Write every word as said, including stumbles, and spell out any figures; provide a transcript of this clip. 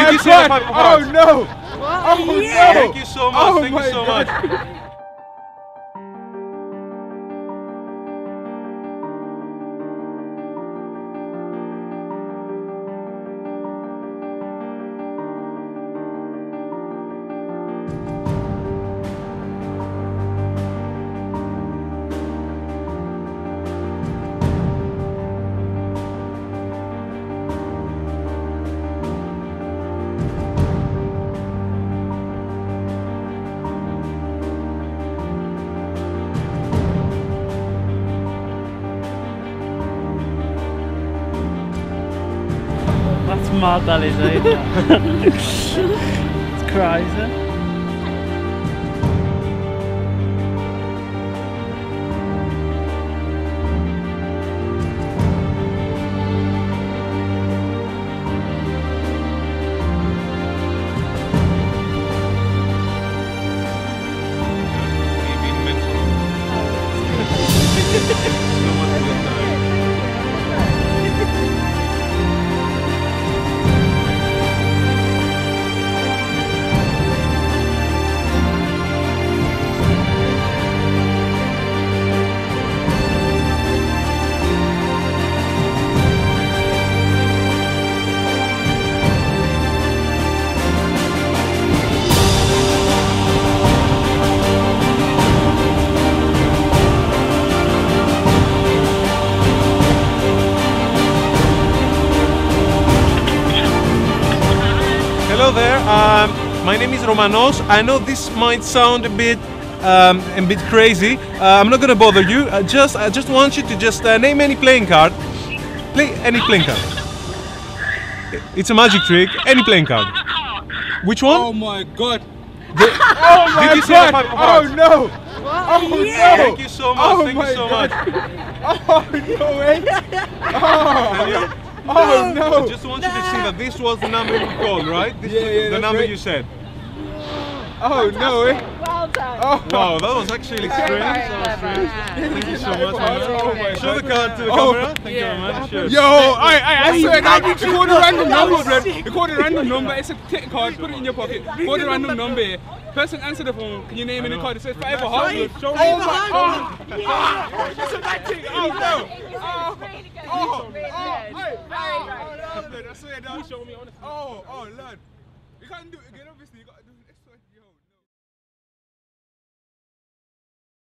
my you God! so much. Oh no! What? Oh Yeah. no! Thank you so much. Oh Thank my you so God. much. That's mad, that is, eh? It's crazy. Hello there. Um, my name is Romanos. I know this might sound a bit um, a bit crazy. Uh, I'm not gonna bother you. I just I just want you to just uh, name any playing card. Play any playing card. It's a magic trick. Any playing card. Which one? Oh my God! The, Oh my Did you see God! the five of Oh hearts? no! What? Oh Yeah. no! Thank you so much. Oh Thank my you so God. much. Oh no way! Oh, oh I no! just want you to see that this was the number you called, right? This Yeah, was yeah, the that's number right. you said. Oh no way! Well done. Oh Wow, that was actually strange. Very That was clever. strange. Yeah. Thank you so Oh much. my man. Show the God. card to the Oh. camera. Thank you very much. Sure. Yo, I, I, I swear, How that, did you record a know? random That number, was Brad. sick. Record a random number. It's a ticket card. Put it in your pocket. Record a random number. here. Person answer the phone. Can you name any card? It says five or heart. Five. Oh Five my! or Oh, heart. Yeah. that's a bad thing. Oh no! Oh, Really good. oh, Really oh, good. hey, Very, oh, very oh, Lord, I swear, that. Oh, oh, Lord. We can't do it again, obviously.